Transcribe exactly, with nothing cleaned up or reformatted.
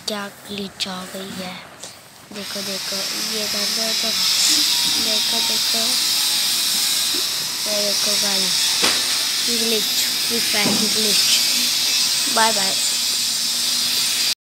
क्या ग्लिच आ गई है। देखो देखो ये देखो तो देखो देखो ये देखो गाइस ग्लिच, फ्री फायर की ग्लिच। Bye bye.